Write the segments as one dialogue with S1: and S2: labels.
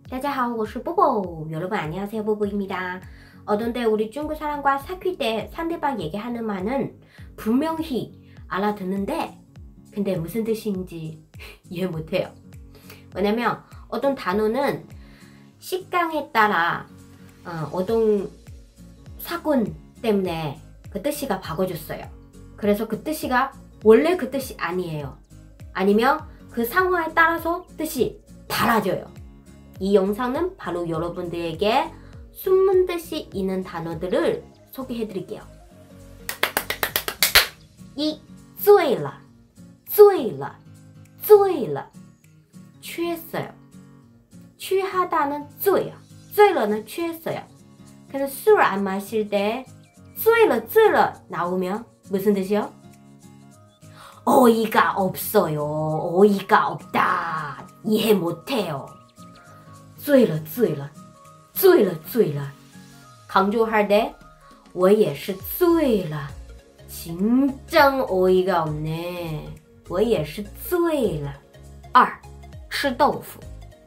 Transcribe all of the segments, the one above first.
S1: 大家好，我是 뽀뽀. 여러분 안녕하세요, 뽀뽀입니다. 어떤 때 우리 중국 사람과 사귈 때 상대방 얘기하는 말은 분명히 알아듣는데 근데 무슨 뜻인지 이해 못해요. 왜냐면 어떤 단어는 식당에 따라 어떤 사건 때문에 그 뜻이가 바꿔줬어요. 그래서 그 뜻이가 원래 그 뜻이 아니에요. 아니면 그 상황에 따라서 뜻이 달라져요. 이 영상은 바로 여러분들에게 숨은 뜻이 있는 단어들을 소개해 드릴게요. 이醉了 취했어요. 취하다는 醉요. 醉了는 취했어요. 그래서 술 안 마실 때 醉了 나오면 무슨 뜻이요? 어이가 없어요. 어이가 없다. 이해 못해요. 醉了 강조할 때 我也是醉了 진짜 어이가 없네. 我也是醉了 2. 吃豆腐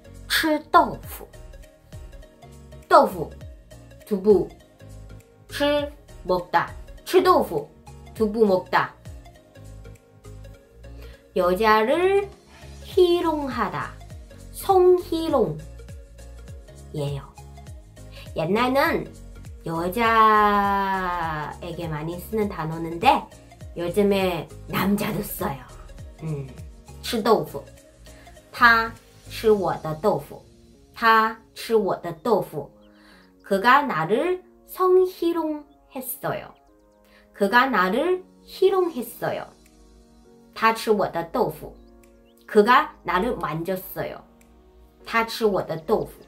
S1: 豆腐 두부 吃 먹다 吃豆腐 두부 먹다. 여자를 희롱하다 성희롱 예요. 옛날에는 여자에게 많이 쓰는 단어인데 요즘에 남자도 써요. 吃豆腐 他吃我的豆腐 他吃我的豆腐 그가 나를 성희롱했어요. 그가 나를 희롱했어요. 他吃我的豆腐 그가 나를 만졌어요. 他吃我的豆腐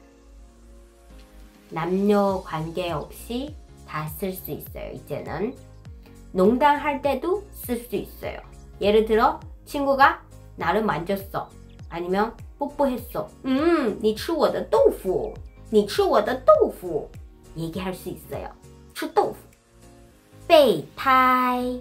S1: 남녀 관계없이 다 쓸 수 있어요. 이제는 농담할 때도 쓸 수 있어요. 예를 들어 친구가 나를 만졌어. 아니면 뽀뽀했어. 你吃我的豆腐你吃我的豆腐 얘기할 수 있어요. 吃豆腐 备胎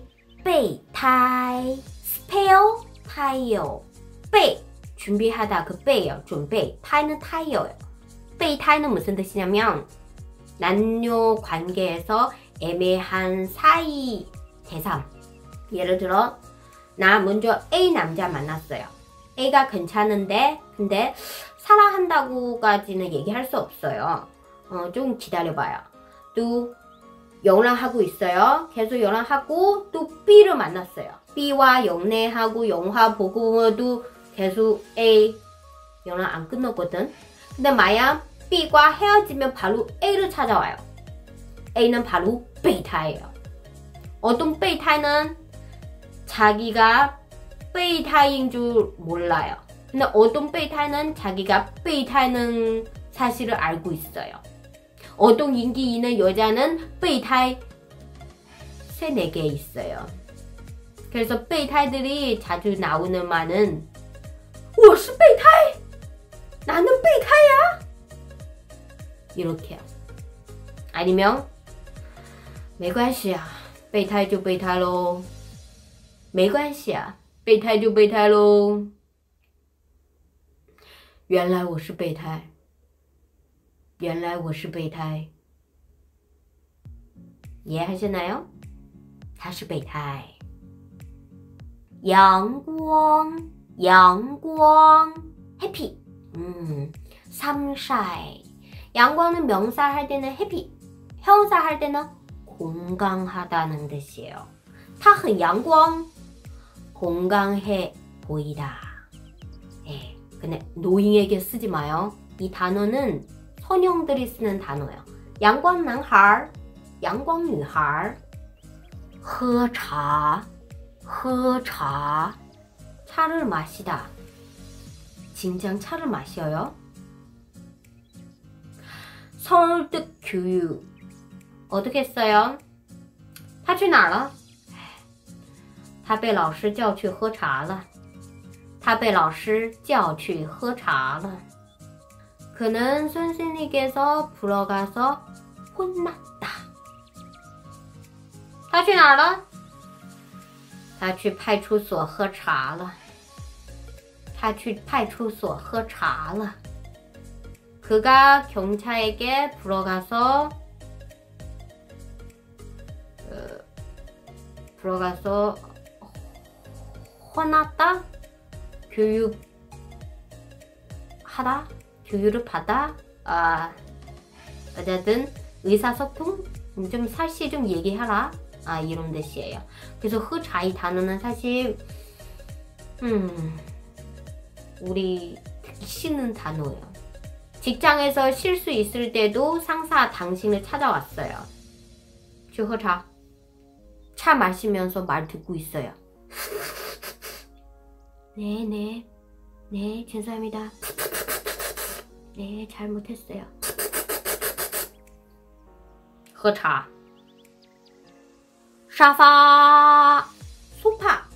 S1: 스페어 타이어 备 준비하다 그备요. 준비 타이는 타이어예요. 备胎는 무슨 뜻이냐면 남녀 관계에서 애매한 사이 대상. 예를 들어 나 먼저 A 남자 만났어요. A가 괜찮은데 근데 사랑한다고까지는 얘기할 수 없어요. 좀 기다려봐요. 또 연락하고 있어요. 계속 연락하고 또 B를 만났어요. B와 연애하고 영화 보고도 계속 A 연락 안 끝났거든. 근데 만약 B과 헤어지면 바로 A를 찾아와요. A는 바로备胎예요. 어떤备胎는 자기가备胎인 줄 몰라요. 근데 어떤 备胎는 자기가 备胎는 사실을 알고 있어요. 어떤 인기 있는 여자는 备胎 3-4개 있어요. 그래서 备胎들이 자주 나오는 말은 我是备胎 나는 备胎야 이렇게요. 아니면 没关系啊备胎就备胎咯没关系啊备胎就备胎咯原来我是备胎原来我是备胎 이해하시나요? 他是备胎 阳光 해피 sunshine 양광은 명사 할 때는 해피 형사 할 때는 건강하다는 뜻이에요. 他很阳光 건강해 보이다. 예, 근데 노인에게 쓰지 마요. 이 단어는 소년들이 쓰는 단어예요. 양광男孩 양광女孩喝茶 차를 마시다. 진짜 차를 마셔요. 설득 교육 어떻게 써요? 他去哪儿了他被老师叫去喝茶了他被老师叫去喝茶了 그는 선생님께서 불러가서 혼났다. 他去哪儿了他去派出所喝茶了他去派出所喝茶了 그가 경찰에게 불어가서 혼났다? 교육을 받아? 어쨌든 의사소통? 좀 사실 좀 얘기하라. 이런 뜻이에요. 그래서 흐차 이 단어는 사실 우리 듣기 싫은 단어예요. 직장에서 쉴 수 있을 때도 상사 당신을 찾아왔어요. 흐차 차 마시면서 말 듣고 있어요. 네, 죄송합니다. 네, 잘못했어요. 흐차沙发 소파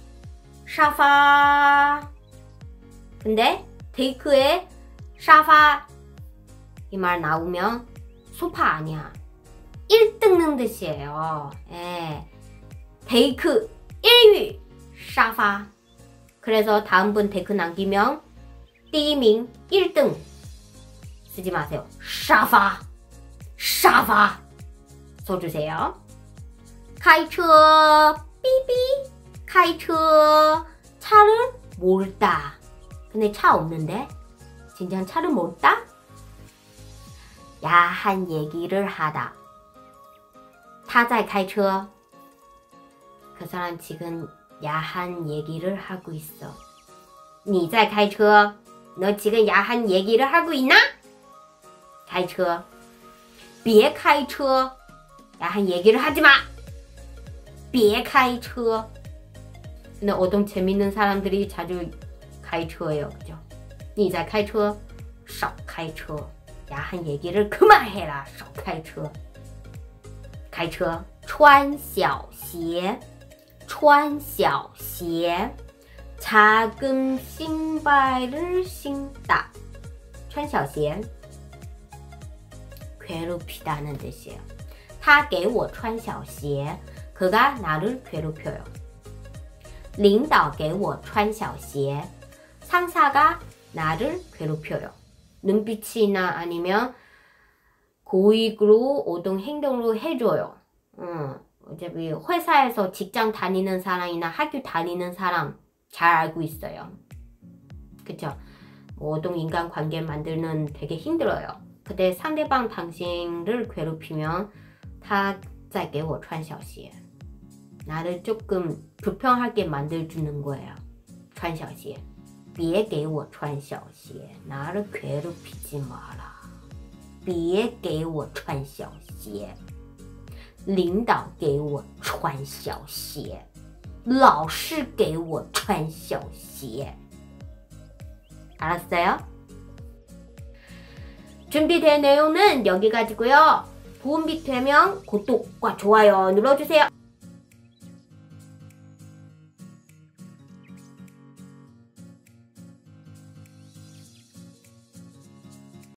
S1: 沙发 근데 테이크에沙发 이 말 나오면 소파 아니야. 1등는 뜻이에요. 테이크 1위 沙发 그래서 다음 분 테이크 남기면 第一名 1등 쓰지 마세요. 沙发써주세요. 开车 삐삐 开车 차를 몰다. 근데 차 없는데? 진짜 차를 몰다? 야한 얘기를 하다. 他在开车 그 사람 지금 야한 얘기를 하고 있어. 你在开车 너 지금 야한 얘기를 하고 있나? 开车别开车 야한 얘기를 하지 마. 别开车 근데 어떤 재밌는 사람들이 자주 开车예요. 그죠? 你在开车少开车 야한 얘기를 그만해라. 少开车开车穿小鞋 穿小鞋 작은 신발을 신다. 穿小鞋 괴롭히다는 뜻이에요. 他给我穿小鞋 그가 나를 괴롭혀요. 领导给我穿小鞋 상사가 나를 괴롭혀요. 눈빛이나 아니면 고익으로 어떤 행동으로 해줘요. 어차피 회사에서 직장 다니는 사람이나 학교 다니는 사람 잘 알고 있어요. 그쵸? 어떤 인간관계 만들는 되게 힘들어요. 그때 상대방 당신을 괴롭히면 他在给我穿小鞋 나를 조금 불편하게 만들어주는 거예요. 穿小鞋别给我穿小鞋 나를 괴롭히지 마라. 别给我穿小鞋领导给我穿小鞋老师给我穿小鞋 알았어요? 준비된 내용은 여기까지고요. 도움이 되면 구독과 좋아요 눌러주세요.